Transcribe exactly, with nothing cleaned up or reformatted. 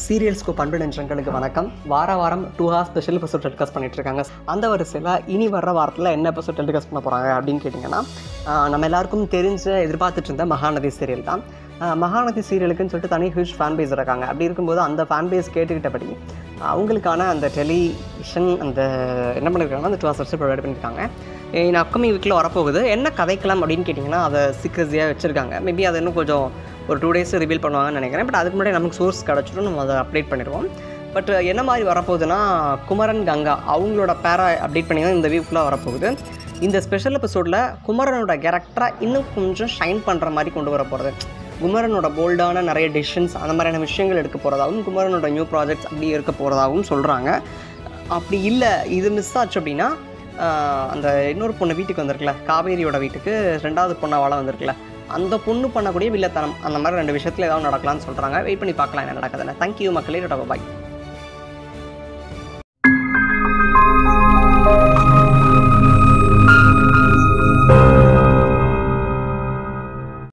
சீரியல்ஸ்க்கு பண்பு நெஞ்சங்களுக்கு வணக்கம். வார வாரம் two hour special episode telecast பண்ணிட்டு இருக்காங்க. அந்த வரிசையில் இனி வர்ற வாரத்தில் என்ன எபிசோட் டெலிகாஸ்ட் பண்ண போகிறாங்க அப்படின்னு கேட்டிங்கன்னா, நம்ம எல்லாருக்கும் தெரிஞ்ச எதிர்பார்த்துட்டு இருந்த மகாநதி சீரியல் தான். மகாநதி சீரியலுக்குன்னு சொல்லிட்டு தனி ஹியூஜ் ஃபேன் பேஸ் இருக்காங்க. அப்படி இருக்கும்போது அந்த ஃபேன் பேஸ் கேட்டுக்கிட்டபடி அவங்களுக்கான அந்த டெலிவிஷன் அந்த என்ன பண்ணியிருக்காங்கன்னா அந்த டூ ஹார்ஸ் ஸ்பெஷல் ப்ரொவைட் பண்ணியிருக்காங்க. இந்த அப்கமிங் வீக்கில் வரப்போகுது. என்ன கதைக்கலாம் அப்படின்னு கேட்டிங்கன்னா அதை சீக்ரெட்ஸியாக வச்சுருக்காங்க. மேபி அதை இன்னும் கொஞ்சம் ஒரு டூ டேஸ் ரிவீல் பண்ணுவாங்கன்னு நினைக்கிறேன். பட் அதுக்கு முன்னாடி நமக்கு சோர்ஸ் கிடச்சிடும், நம்ம அதை அப்டேட் பண்ணிடுவோம். பட் என்ன மாதிரி வரப்போகுதுன்னா, குமரன் கங்கா அவங்களோட பேரை அப்டேட் பண்ணி தான் இந்த வீக்குள்ளே வரப்போகுது. இந்த ஸ்பெஷல் எபிசோடில் குமரனோட கேரக்டரை இன்னும் கொஞ்சம் ஷைன் பண்ணுற மாதிரி கொண்டு வர போகிறது. குமரனோட போல்டான நிறைய டிசிஷன்ஸ் அந்த மாதிரியான விஷயங்கள் எடுக்க போகிறதாகவும், குமரனோட நியூ ப்ராஜெக்ட்ஸ் அப்படி இருக்க போகிறதாகவும் சொல்கிறாங்க. அப்படி இல்லை இது மிஸ் ஆச்சு அப்படின்னா, அந்த இன்னொரு பொண்ணு வீட்டுக்கு வந்திருக்குல்ல, காவேரியோட வீட்டுக்கு ரெண்டாவது பொண்ணாவால் வந்திருக்குல்ல, அந்த பொண்ணு பண்ணக்கூடிய வில்லத்தனம் அந்த மாதிரி ரெண்டு விஷயத்தில் ஏதாவது நடக்கலாம்னு சொல்கிறாங்க. வெயிட் பண்ணி பார்க்கலாம் என்ன நடக்குதுன்னு. தேங்க்யூ மக்களே. பாய்.